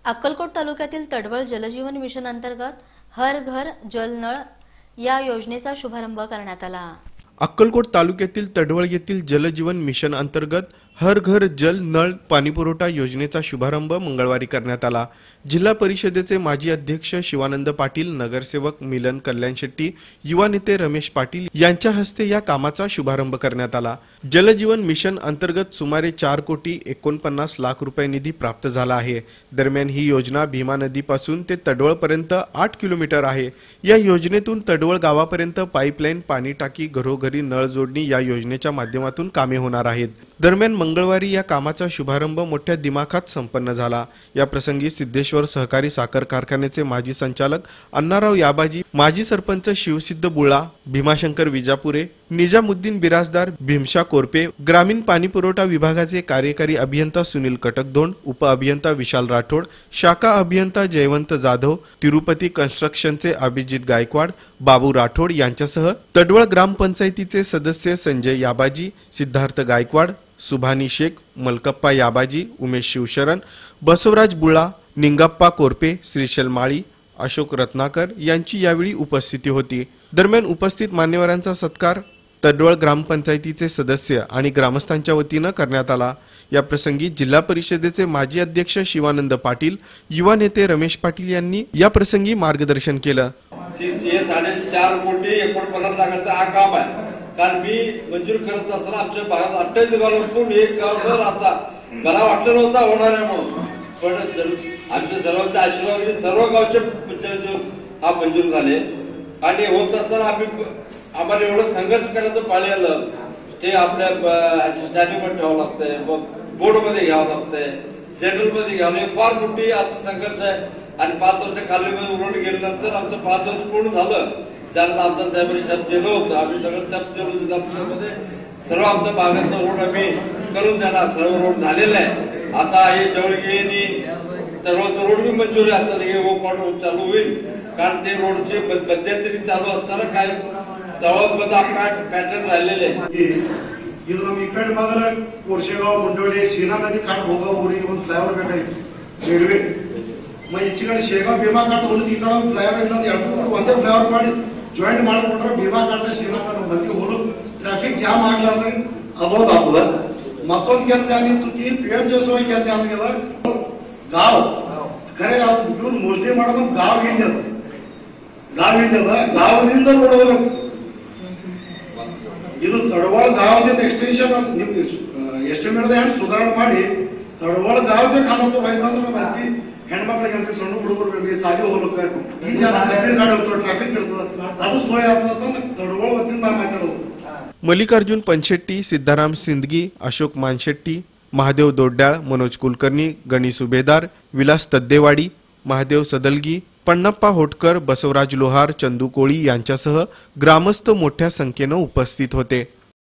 अक्कलकोट तालुक्यातील तडवळ जलजीवन मिशन अंतर्गत हर घर जल नळ या योजनेचा शुभारंभ करण्यात आला। अक्कलकोट तालुक्यातील तडवळ येथील जलजीवन मिशन अंतर्गत हर घर जल नळ पाणीपुरवठा योजनेचा शुभारंभ मंगळवारी करण्यात आला। जिल्हा परिषदेचे माजी अध्यक्ष शिवानंद पाटील, नगरसेवक मिलन कल्याण शेट्टी, युवा नेते रमेश पाटील यांच्या हस्ते या कामाचा शुभारंभ करण्यात आला। जलजीवन मिशन अंतर्गत सुमारे 4,49,00,000 रुपये निधी प्राप्त झाला आहे। दरम्यान ही योजना भीमा नदीपासून ते तडवळ पर्यंत 8 किलोमीटर आहे। या योजनेतून तडवळ गावापर्यंत पाईपलाईन, पाणी टाकी, घरोघरी नळ जोडणी या योजनेच्या माध्यमातून कामे होणार आहेत। दरम्यान मंगळवारी या कामाचा शुभारंभ मोठ्या दिमाखात संपन्न झाला। या प्रसंगी सिद्धेश्वर सहकारी साखर कारखान्याचे माजी संचालक अण्णाराव याबाजी, माजी सरपंच शिवसिद्ध बुळा, भीमाशंकर विजापुरे, निजामुद्दीन बिराजदार, भीमशा कोरपे, ग्रामीण पाणीपुरवठा विभागाचे कार्यकारी अभियंता सुनील कटकधोंड, उप अभियंता विशाल राठोड, शाखा अभियंता जयवंत जाधव, तिरुपती कन्स्ट्रक्शनचे अभिजित गायकवाड, बाबू राठोड यांच्यासह तडवळ ग्रामपंचायतीचे सदस्य संजय याबाजी, सिद्धार्थ गायकवाड, सुभानी शेख, मलकप्पा याबाजी, उमेश शिवशरण, बसवराज बुळा, निंगप्पा कोरपे, श्रीशल माळी, अशोक रत्नाकर यांची यावेळी उपस्थिती होती। दरम्यान उपस्थित मान्यवरांचा सत्कार तडवळ ग्रामपंचायतीचे सदस्य आणि ग्रामस्थांच्या वतीने करण्यात आला। या प्रसंगी जिल्हा परिषदेचे माजी अध्यक्ष शिवानंद पाटील, युवा नेते रमेश पाटील यांनी या प्रसंगी मार्गदर्शन केलं। 4.5 कोटी 49 लाखाचं हा काम आहे। कारण मी मंजूर करत असताना आमच्या भागात 28 गावातून एक गाव जर आता मला वाटलं नव्हतं होणार आहे म्हणून, पण आमच्या सर्वांच्या आशीर्वादाने सर्व गावचे हा मंजूर झाले। आणि होत असताना आम्हाला एवढं संघर्ष करायचं पाळी आलं। ते आपल्या स्टँडिंगवर ठेवावं लागतंय, बोर्डमध्ये घ्यावं लागतंय, जनरलमध्ये घ्यावं, फार मोठी असं संघर्ष आहे। आणि 5 वर्ष खालीमध्ये उलट गेल्यानंतर आमचं 5 वर्ष पूर्ण झालं। त्यानंतर आमचा साहेबांनी शब्द दिलं होतं, आम्ही सगळं शब्द दिलं जिल्हामध्ये सर्व आमच्या भागाचा रोड आम्ही करून देणार, सर्व रोड झालेला आहे। आता हे जवळगी आणि तडवळचा रोड बी मंजूर आहे, आता हे रोड चालू होईल। कारण ते रोडचे मध्यंतरी चालू असताना काय तळवमध्ये आपला पॅटर्न राहिलेले आहे। इकडे बघा कोरशेगाव, मुंडवडे, सीना नदी काठ होगा उरी फ्लायओव्हर ಬೇಕಾಗಿ रेल्वे मग इकडे शेगाव भीमा काठ होऊन इकडे फ्लायओव्हर ಒಂದೇ ಫ್ಲೈಓವರ್ ಮಾಡಿ ಜಾಯಿಂಟ್ ಮಾಡಿಕೊಂಡ್ರೆ ಭೀಮಾ ಕಾಠ सीना काठ ಬಂದು ಹೋಲು ಟ್ರಾಫಿಕ್ ಜಾಮ್ ಆಗಲಾರ್ದೆ ಅಬೋದ್ ಆಗ್ತದ। ಮತ್ತೊಂದು ಕೆಲಸ ಏನಿತ್ತು की PMJSY ಕೆಲಸ ಏನಾಗಿದೆ गाव खरे ಇವ್ರು ಮೋಸ್ಟ್ಲಿ ಮಾಡೋದು गाव ಏನಿದೆ गावದಿಂದ ರೋಡ್ ಹೋಗಬೇಕು। ಇದು ತಡವಳ गावದಿಂದ ಎಕ್ಸ್ಟೆನ್ಷನ್ ನಿಮಗೆ ಎಸ್ಟಿಮೇಟ್ ದ ಸುಧಾರಣೆ ಮಾಡಿ ತಡವಳ गावದ ಖಾನಾಪುರ ಹೋಯ್ತಂದ್ರೆ ಬಾಕಿ ಹೆಣ್ಮಕ್ಳಿಗೆ ಅಂತ ಸಣ್ಣ ಹುಡುಗರಿಗೆ ಸಾಲಿ ಹೋಗ್ಬೇಕು, ಈ ಜನ ಗಾಡಿ ಹೋಗ್ತಾರೆ, ಟ್ರಾಫಿಕ್ ಇರ್ತದೆ, ಅದು ಸೋಯ ಆಗ್ತದೆ ತಡವಳ ವತಿಯಿಂದ ಮಾತಾಡೋದು। मल्लिकार्जुन पनशेट्टी, सिद्धाराम सिंदगी, अशोक मानशेट्टी, महादेव दोड्याळ, मनोज कुलकर्णी, गणी सुभेदार, विलास तद्देवाडी, महादेव सदलगी, पण्णप्पा होटकर, बसवराज लोहार, चंदू कोळी यांच्यासह ग्रामस्थ मोठ्या संख्येने उपस्थित होते।